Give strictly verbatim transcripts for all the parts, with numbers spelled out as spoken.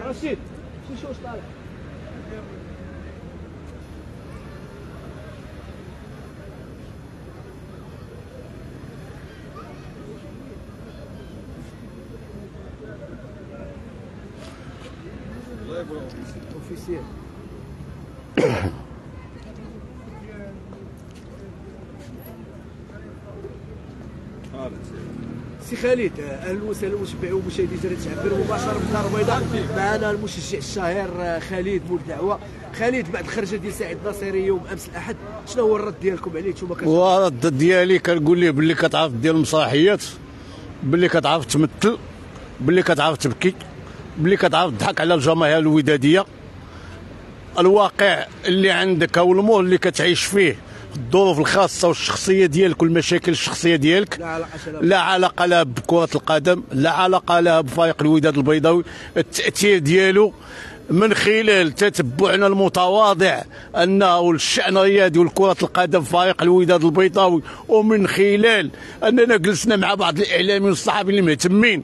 رشيد شوف واش طالع. اوفيسيال سي خالد، اهلا وسهلا متابعي ومشاهدي جريده تعبير مباشره من الدار البيضاء. معنا المشجع الشهير خالد مول دعوه. خالد، بعد الخرجه ديال سعيد الناصري يوم امس الاحد، شنو هو الرد ديالكم عليه نتوما؟ الرد ديالي كنقول ليه باللي كتعرف دير المسرحيات، باللي كتعرف تمثل، باللي كتعرف تبكي، باللي كتعرف تضحك على الجماهير الوداديه. الواقع اللي عندك او الامور اللي كتعيش فيه، الظروف الخاصه والشخصيه ديالك والمشاكل الشخصيه ديالك لا علاقه لا علاقه لها بكره القدم، لا علاقه لها بفريق الوداد البيضاوي. التاثير ديالو من خلال تتبعنا المتواضع انه الشان الرياضي والكره القدم فريق الوداد البيضاوي، ومن خلال اننا جلسنا مع بعض الاعلاميين والصحفيين المهتمين،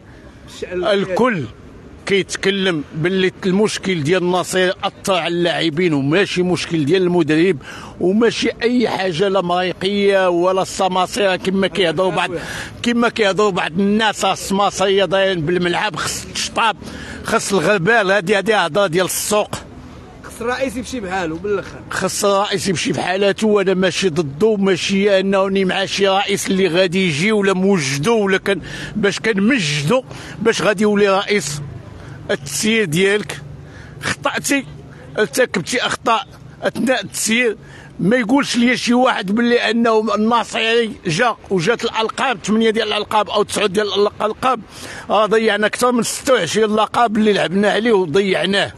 الكل كيتكلم باللي المشكل ديال النصير اثر على اللاعبين وماشي مشكل ديال المدرب، وماشي اي حاجه لا مريقيه ولا السماصيره كما كيهضروا بعض كما كيهضروا بعض الناس. السماصيه دايرين بالملعب، خص الشطاب، خص الغربال، هذه هذه هضره ديال السوق. خص الرئيس يمشي بحاله بالاخر، خص الرئيس يمشي بحالاته. وانا ماشي ضده، ماشي انني مع شي رئيس اللي غادي يجي ولا موجدو ولا كان باش كنمجدو باش غادي يولي رئيس. التسيير ديالك خطأتي، ارتكبتي اخطاء اثناء التسيير. ما يقولش لي شي واحد باللي انه الناصري جا وجات الالقاب ثمانيه ديال الالقاب او تسعه ديال الالقاب. راه ضيعنا اكثر من ستة وعشرين لقب اللي لعبنا عليه وضيعناه.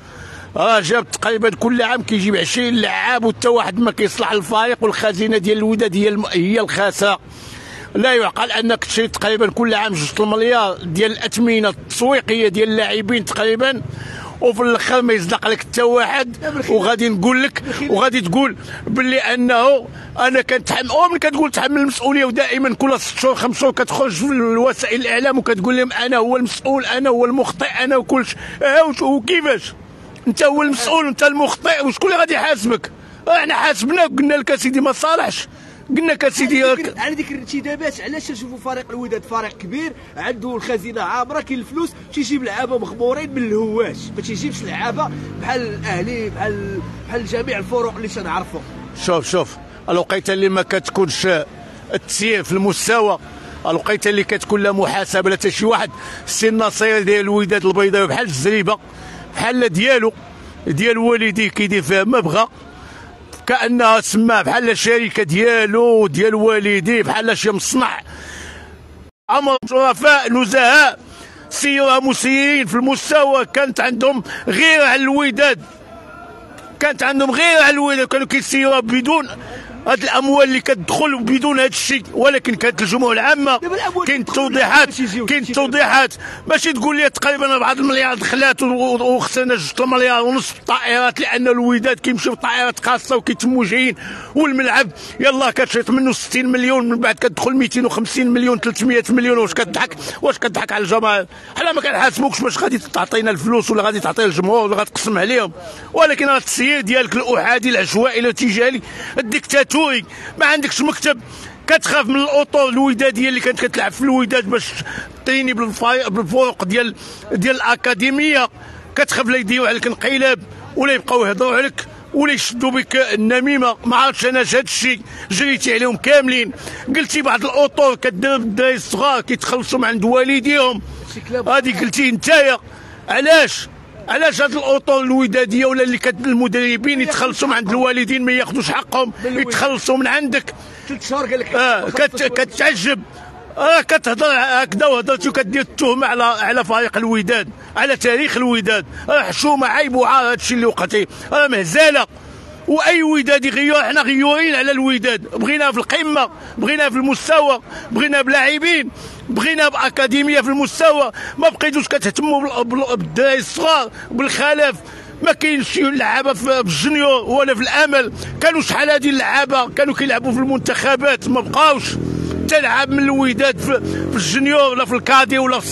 راه جاب تقريبا كل عام كيجيب عشرين لعاب وحتى واحد ما كيصلح للفريق، والخزينه ديال الوداد هي الم... هي الخاسره. لا يعقل انك تشري تقريبا كل عام جوج المليار ديال الاثمنه التسويقيه ديال اللاعبين تقريبا، وفي الاخر ما يصدق لك حتى واحد. وغادي نقول لك وغادي تقول باللي انه انا كنتحمل، ومن كتقول تحمل المسؤوليه، ودائما كل ست شهور خمس شهور كتخرج في وسائل الاعلام وكتقول لهم انا هو المسؤول، انا هو المخطئ، انا وكلش. اه وكيفاش انت هو المسؤول وانت المخطئ؟ وشكون اللي غادي يحاسبك؟ احنا حاسبناك قلنا لك اسيدي ما صالحش، قلنا لك اسيدي على ديك الارتدادات. علاش نشوفوا فريق الوداد فريق كبير عنده الخزينه عامره، كاين الفلوس تيجيب لعابه مخبورين من الهواش، ما تيجيبش لعابه بحال الاهلي بحال بحال جميع الفروق اللي تنعرفوا. شوف شوف الوقيته اللي ما كتكونش التسيير في المستوى، الوقيته اللي كتكون لا محاسبه لا حتى شي واحد. السي النصير ديال الوداد البيضاوي بحال الزريبه بحال ديالو ديال والديه كيدير فيها ما بغى، كانها سماه بحال الشركه ديالو ديال والديه، بحال شي مصنع. عمر شرفاء نزهاء سيره مسيرين في المستوى، كانت عندهم غير على الوداد، كانت عندهم غير على الوداد، كانوا كيسيروها بدون هاد الاموال اللي كتدخل وبدون هاد الشيء. ولكن كانت الجموع العامه كاين توضيحات كاين توضيحات ماشي تقول لي تقريبا أربعة المليار دخلات وخسرنا جوج المليار ونص في الطائرات، لان الوداد كيمشيو في طائرات خاصه وكيتموا جايين، والملعب يلاه كتشيط منه ستين مليون، من بعد كتدخل مئتين وخمسين مليون ثلاثمئة مليون. واش كتضحك واش كتضحك على الجماهير؟ حنا ما كنحاسبوكش باش غادي تعطينا الفلوس ولا غادي تعطي الجمهور ولا غتقسم عليهم، ولكن راه التسيير ديالك الاحادي العشوائي الارتجالي الديكتاتوري. ما عندكش مكتب، كتخاف من الاطر الوداديه اللي كانت كتلعب في الوداد باش تريني بالفروق ديال ديال الاكاديميه، كتخاف لا يديروا عليك انقلاب ولا يبقاو يهضروا عليك ولا يشدوا بك النميمه. ما عرفتش انا هذا الشيء جريتي عليهم كاملين. قلتي بعض الاطر كدير بالدراري الصغار كيتخلصوا من عند والديهم، هذه قلتي نتايا. علاش علاش هاد الاطر الوداديه ولا اللي كت المدربين يتخلصوا من عند الوالدين ما ياخذوش حقهم، يتخلصوا من عندك؟ ثلاث شهور قال لك اه كت كتعجب. اه كتهضر هكذا وهضرتي وكدير التهمه على على فريق الوداد، على تاريخ الوداد. راه حشومه عيب وعار هذا الشيء اللي وقعتي، راه مهزله. واي ودادي غيور، حنا غيورين على الوداد، بغيناه في القمه، بغيناه في المستوى، بغيناه بلاعبين، بغينا باكاديميه في المستوى. ما بقيتوش كتهتموا بالدراري الصغار بالخلف. ما كاينش شي لعابه في الجونيور ولا في الامل. كانوا شحال هادي اللعابه كانوا كيلعبوا في المنتخبات، ما بقاوش. حتى لعاب من الوداد في, في الجونيور ولا في الكادي ولا في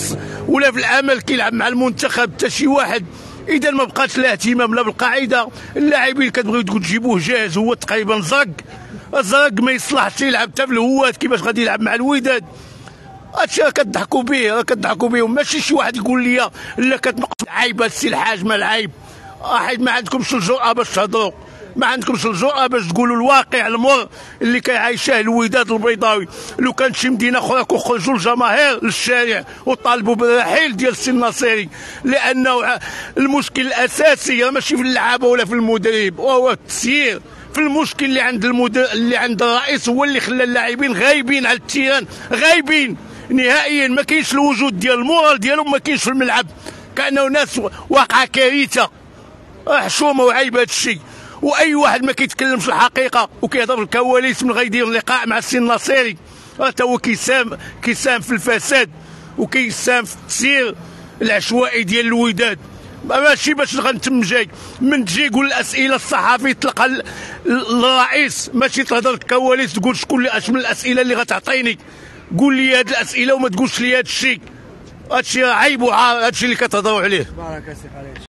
ولا في العمل كيلعب مع المنتخب حتى شي واحد. اذا ما بقاش لا اهتمام لا بالقاعده، اللاعبين كتبغيو تجيبوه جاهز هو تقريبا زرق، الزرق ما يصلحش يلعب حتى في الهوات، كيفاش غادي يلعب مع الوداد؟ هادشي راه كضحكوا به، راه كضحكوا به. ماشي شي واحد يقول لي لا كتنقص عيب السي الحاج، ما العيب حيت ما عندكمش الجرأه باش تهضروا، ما عندكمش الجرأه باش تقولوا الواقع المر اللي كيعيشه الوداد البيضاوي. لو كانت شي مدينه اخرى كيخرجوا الجماهير للشارع وطالبوا بالرحيل ديال السي الناصري، لانه المشكل الاساسي ماشي في اللعابه ولا في المدرب، وهو التسيير. في المشكل اللي عند المدير اللي عند الرئيس هو اللي خلى اللاعبين غايبين على التيران، غايبين نهائيا. ما كاينش الوجود ديال المورال ديالهم، ما كاينش في الملعب، كانه ناس واقعه كارثه حشومه وعيب هذا الشيء. واي واحد ما كيتكلمش الحقيقه وكيهضر في الكواليس من غيدير لقاء مع السي الناصري، حتى هو كيساهم كيساهم في الفساد وكيساهم في التسيير العشوائي ديال الوداد. ماشي باش غنتم جاي من تجي يقول الاسئله الصحفي تلقى الرئيس، ماشي تهضر الكواليس تقول شكون اللي اش من الاسئله اللي غتعطيني، قول لي هاد الاسئله وما تقولش لي هاد الشيء. هادشي عيب وعار، هادشي اللي كتهضروا عليه. بارك الله فيك.